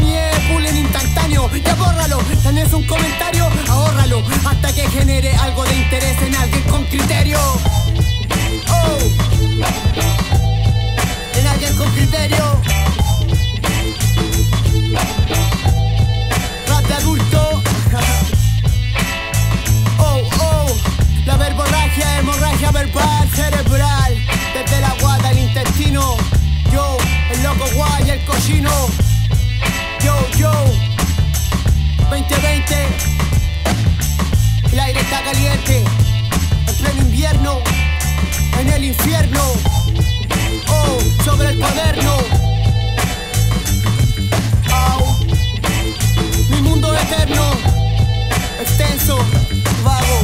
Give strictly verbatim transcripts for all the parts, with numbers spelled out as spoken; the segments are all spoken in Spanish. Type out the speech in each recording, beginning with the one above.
Sony es bullying instantáneo. Ya bórralo, tenés un comentario, ahórralo, hasta que genere algo de interés en alguien con criterio. Oh, en alguien con criterio. Rap de adulto. Oh, oh, la verborragia, hemorragia verbal, cerebral, desde la guata al intestino. Yo, el loco guay, el cochino. Yo, yo, veinte veinte. El aire está caliente, en pleno invierno, en el infierno. Oh, sobre el cuaderno. Oh, mi mundo eterno, extenso, vago.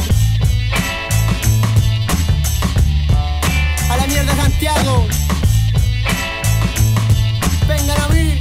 A la mierda Santiago. Vengan a mí.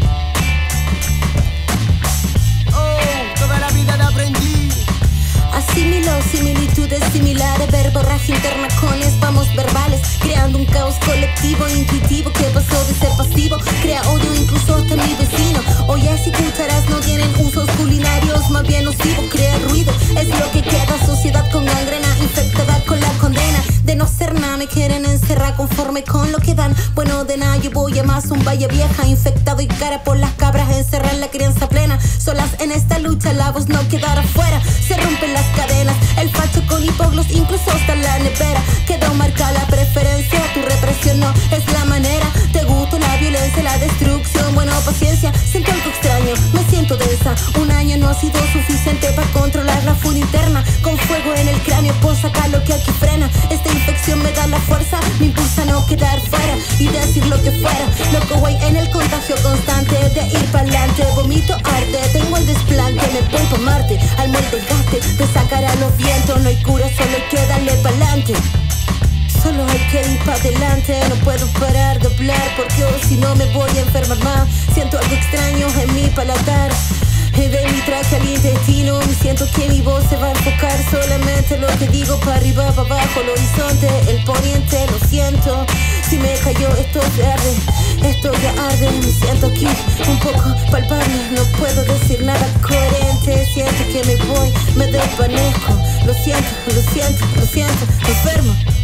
Oh, toda la vida la aprendí. Asimiló similitudes similares, verborragia interna con espamos verbales, creando un caos colectivo, intuitivo, que pasó de ser pasivo, crea odio incluso hasta mi vecino. Ollas y cucharas no tienen usos culinarios, más bien nocivo, crea ruido, es lo que queda, sociedad con gangrena, infectada con la condena de no ser nada, me quieren encerrar conforme con lo que dan. Bueno, de nada yo voy a más, un valle vieja, infectado y cara por las cabras, encerrar la crianza plena, solas en esta lucha, la voz no quedará fuera, se rompen las cadenas, el facho con hipoglos, incluso hasta la nevera, quedó marcada la preferencia, tu represión no es la manera, te gusta la violencia, la destrucción, bueno, paciencia, siento algo extraño, me siento densa, un año no ha sido suficiente para controlar la furia interna, con fuego en el cráneo, por sacar lo que aquí frena, esta infección me da la fuerza, me impulsa a no quedar fuera, y decir lo que fuera, loco güey en el contagio constante, de ir pa'lante, vomito arte, tengo el desplante, me pongo a Marte, al molde gaste, te sacará los vientos, no hay cura, solo hay que darle pa'lante. Solo hay que ir para adelante, no puedo parar de hablar porque oh, si no me voy a enfermar más. Siento algo extraño en mi paladar, de mi traje al intestino, me siento que mi voz se va a enfocar solamente lo que digo, para arriba, para abajo, el horizonte, el poniente, lo siento. Si me cayó esto ya arde, esto ya arde, me siento aquí un poco palpable, no puedo decir nada coherente, siento que me voy, me desvanezco, lo siento, lo siento, lo siento, me enfermo.